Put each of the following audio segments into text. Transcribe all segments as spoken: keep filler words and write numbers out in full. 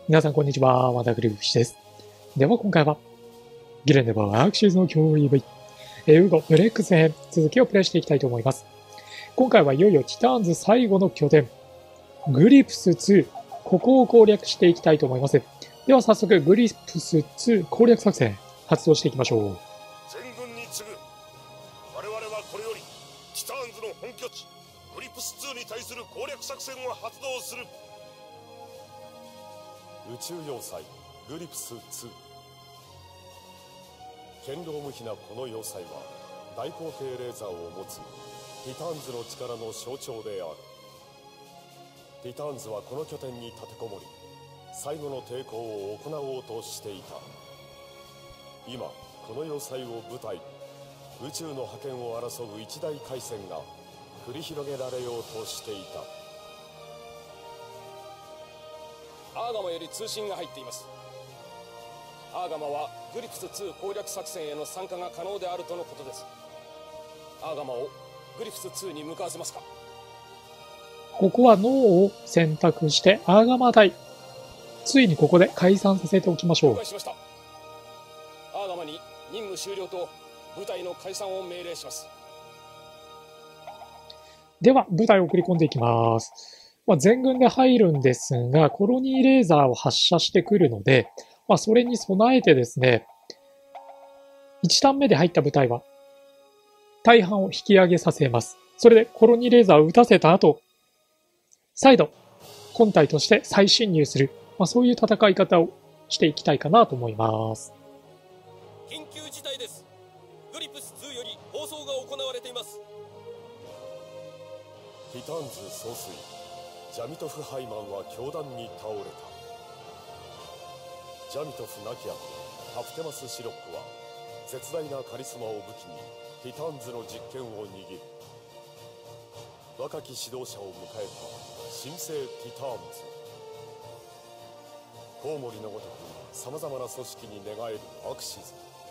皆さんこんにちは、またグルーフシです。では今回は、ギレンデバーアークシーズの脅威 イーブイ、ウーゴブレックス編、続きをプレイしていきたいと思います。今回はいよいよティターンズ最後の拠点、グリプスツー、ここを攻略していきたいと思います。では早速、グリプスツー攻略作戦、発動していきましょう。 全軍に次ぐ。我々はこれより、ティターンズの本拠地、グリプスツーに対する攻略作戦を発動する。 宇宙要塞グリプスツー。堅牢無比なこの要塞は大口径レーザーを持つティターンズの力の象徴である。ティターンズはこの拠点に立てこもり最後の抵抗を行おうとしていた。今この要塞を舞台に宇宙の覇権を争う一大海戦が繰り広げられようとしていた。 アーガマより通信が入っています。アーガマはグリプスツー攻略作戦への参加が可能であるとのことです。アーガマをグリプスツーに向かわせますか。 ここはノーを選択してアーガマ隊、ついにここで解散させておきましょう。 了解しました。アーガマに任務終了と部隊の解散を命令します。 では部隊を送り込んでいきます。まあ、全軍で入るんですが、コロニーレーザーを発射してくるので、まあ、それに備えてですね、いちターン目で入った部隊は、大半を引き上げさせます。それでコロニーレーザーを撃たせた後、再度、本隊として再侵入する、まあ、そういう戦い方をしていきたいかなと思います。 緊急事態です。グリプスツーより放送が行われています。 ティターンズ総帥ジャミトフ・ハイマンは凶弾に倒れた。ジャミトフ亡き後、ハプテマス・シロックは絶大なカリスマを武器にティターンズの実権を握る。若き指導者を迎えた新生ティターンズ。コウモリのごとくさまざまな組織に寝返るアクシズ。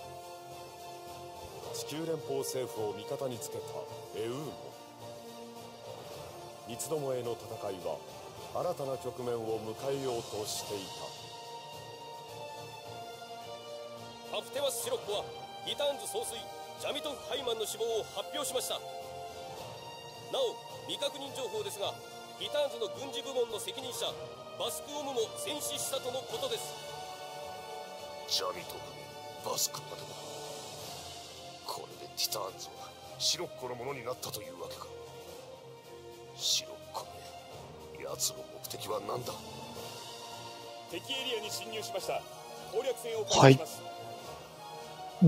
地球連邦政府を味方につけたエウーゴ。三つどもえの戦いは新たな局面を迎えようとしていた。 ハプテマス・シロックはティターンズ総帥ジャミトフ・ハイマンの死亡を発表しました。なお未確認情報ですが、ティターンズの軍事部門の責任者バスクオムも戦死したとのことです。 ジャミトフ、バスクまでも。これでティターンズはシロッコのものになったというわけか。シロッコめ、奴の目的は何だ。 敵エリアに侵入しました。攻略戦を開始します。 はい、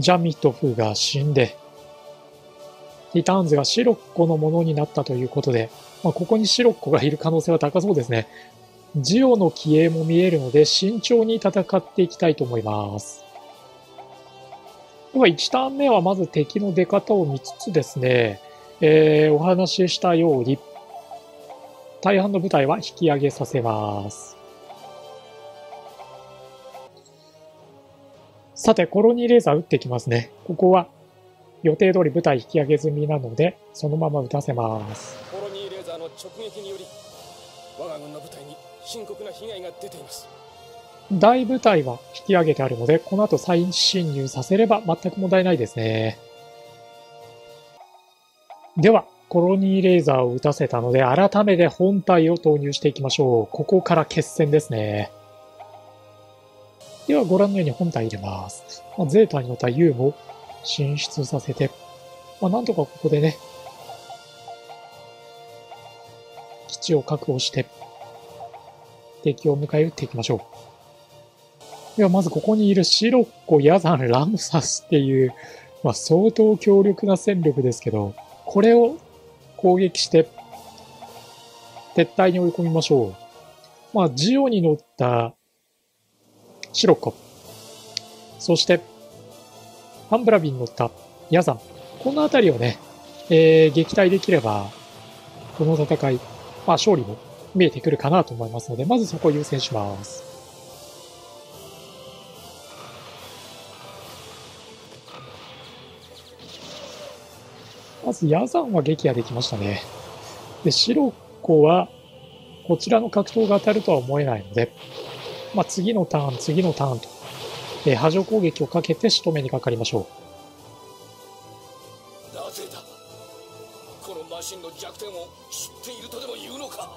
ジャミトフが死んで、ティターンズがシロッコのものになったということで、まあ、ここにシロッコがいる可能性は高そうですね。ジオの気鋭も見えるので慎重に戦っていきたいと思います。ではいちターン目はまず敵の出方を見つつですね、えー、お話ししたように大半の部隊は引き上げさせます。さて、コロニーレーザー撃っていきますね。ここは予定通り部隊引き上げ済みなので、そのまま撃たせます。 コロニーレーザーの直撃により、我が軍の部隊に深刻な被害が出ています。 大部隊は引き上げてあるので、この後再侵入させれば全く問題ないですね。では、コロニーレーザーを撃たせたので、改めて本体を投入していきましょう。ここから決戦ですね。では、ご覧のように本体入れます。まあ、ゼータに乗った ユー も進出させて、まあ、なんとかここでね、基地を確保して、敵を迎え撃っていきましょう。では、まずここにいるシロッコ、ヤザン、ラムサスっていう、まあ、相当強力な戦力ですけど、これを攻撃して、撤退に追い込みましょう。まあ、ジオに乗ったシロッコ、そして、ハンブラビンに乗ったヤザン。このあたりをね、えー、撃退できれば、この戦い、まあ勝利も見えてくるかなと思いますので、まずそこを優先します。まずヤザンは撃破できましたね。で、シロッコは、こちらの格闘が当たるとは思えないので、 まあ、次のターン、次のターンと、えー、波状攻撃をかけて仕留めにかかりましょう。なぜだ。このマシンの弱点を知っているとでも言うのか。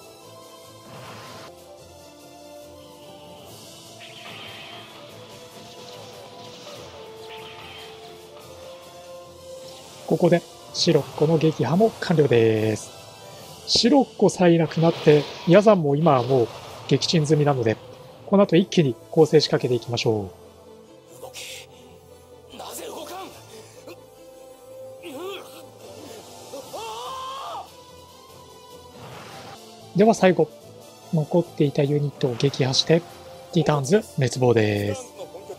ここでシロッコの撃破も完了です。シロッコさえいなくなって、ヤザンも今はもう撃沈済みなので、この後一気に攻勢仕掛けていきましょう。動け。なぜ動かん。 では最後、残っていたユニットを撃破して、ティターンズ滅亡です。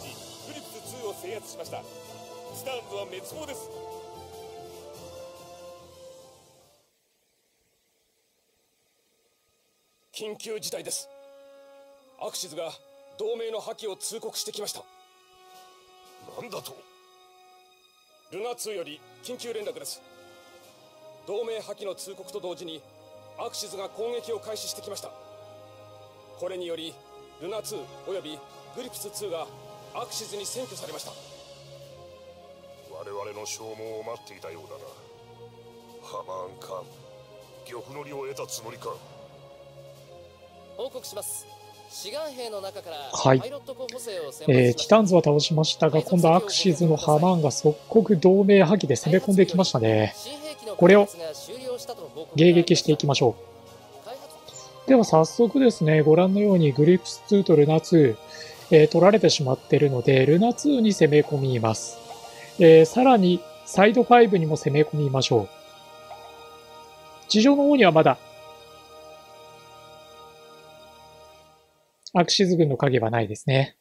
緊急事態です。アクシズが同盟の破棄を通告してきました。 なんだと。 ルナツーより緊急連絡です。同盟破棄の通告と同時にアクシズが攻撃を開始してきました。これによりルナツーおよびグリプスツーがアクシズに占拠されました。 我々の消耗を待っていたようだな。ハマーンカーン、玉乗りを得たつもりか。 報告します。志願兵の中からはい、えー、ティターンズは倒しましたが、今度アクシズのハマーンが即刻同盟破棄で攻め込んできましたね。これを迎撃していきましょう。では早速ですね、ご覧のようにグリプスツーとルナツー、えー、取られてしまっているので、ルナツーに攻め込みます。えー、さらにサイドファイブにも攻め込みましょう。地上の方にはまだアクシズ軍の影はないですね。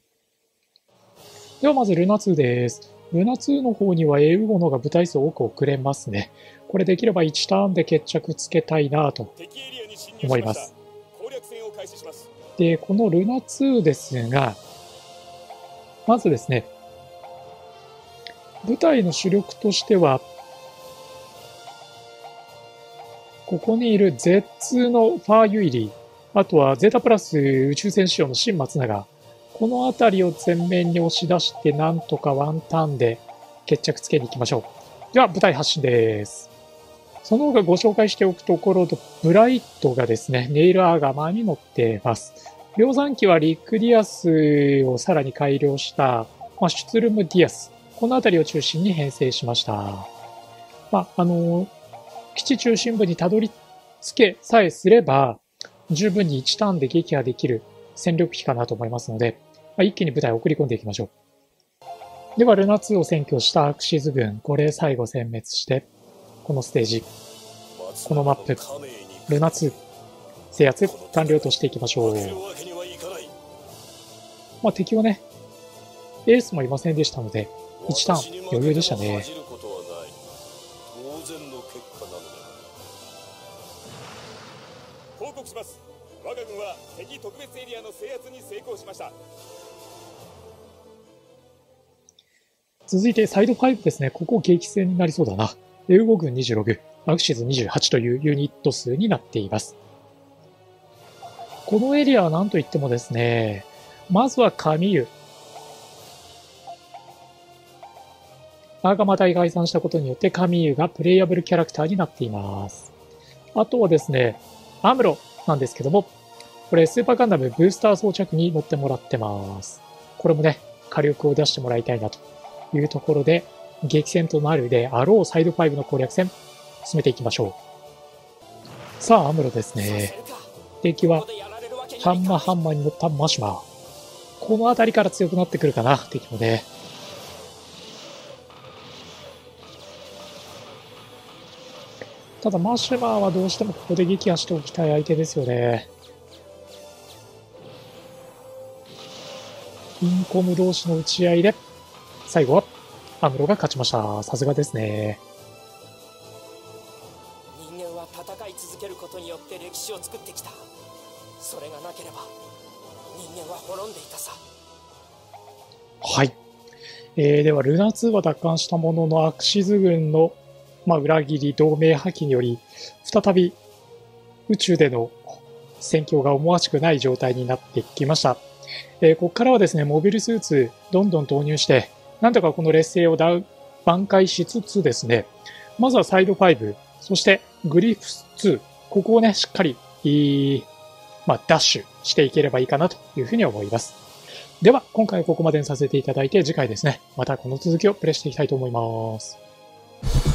ではまずルナツーです。ルナツーの方にはエウゴノが部隊数多く送れますね。これできればいちターンで決着つけたいなと思います。で、このルナツーですが、まずですね、部隊の主力としては、ここにいる ゼッツー のファーユイリー、あとはゼータプラス宇宙船仕様の新松永。このあたりを前面に押し出して、なんとかワンターンで決着つけに行きましょう。では、部隊発進です。その他ご紹介しておくところと、ブライトがですね、ネイルアーガマーに乗っています。量産機はリックディアスをさらに改良した、まあ、シュツルムディアス。このあたりを中心に編成しました。まあ、あの、基地中心部にたどり着けさえすれば、十分にいちターンで撃破できる戦力比かなと思いますので、まあ、一気に部隊を送り込んでいきましょう。では、ルナツーを占拠したアクシズ軍、これ最後殲滅して、このステージ、このマップ、ルナツー、制圧完了としていきましょう。まあ、敵はね、エースもいませんでしたので、いちターン余裕でしたね。 報告します。我が軍は敵特別エリアの制圧に成功しました。 続いてサイドファイブですね。ここ激戦になりそうだな。エウゴ軍にじゅうろく、アクシズにじゅうはちというユニット数になっています。このエリアは何といってもですね、まずはカミユ。アーガマ隊が解散したことによってカミユがプレイヤブルキャラクターになっています。あとはですね、アムロなんですけども、これスーパーガンダムブースター装着に乗ってもらってます。これもね、火力を出してもらいたいなというところで、激戦となるであろうサイドファイブの攻略戦、進めていきましょう。さあ、アムロですね。敵は、ハンマーハンマーに乗ったマシュマー。この辺りから強くなってくるかな、敵もね。ただ、マシュマーはどうしてもここで撃破しておきたい相手ですよね。インコム同士の打ち合いで、最後はアムロが勝ちました。さすがですね。 人間は戦い続けることによって歴史を作ってきた。それがなければ人間は滅んでいたさ。 はい。えー、では、ルナツーは奪還したものの、アクシズ軍の、まあ、裏切り、同盟破棄により、再び宇宙での戦況が思わしくない状態になってきました。えー、ここからはですね、モビルスーツどんどん投入して、なんとかこの劣勢を挽回しつつですね、まずはサイドファイブ、そしてグリフスツー、ここをね、しっかり、まあ、ダッシュしていければいいかなというふうに思います。では、今回はここまでにさせていただいて、次回ですね、またこの続きをプレイしていきたいと思います。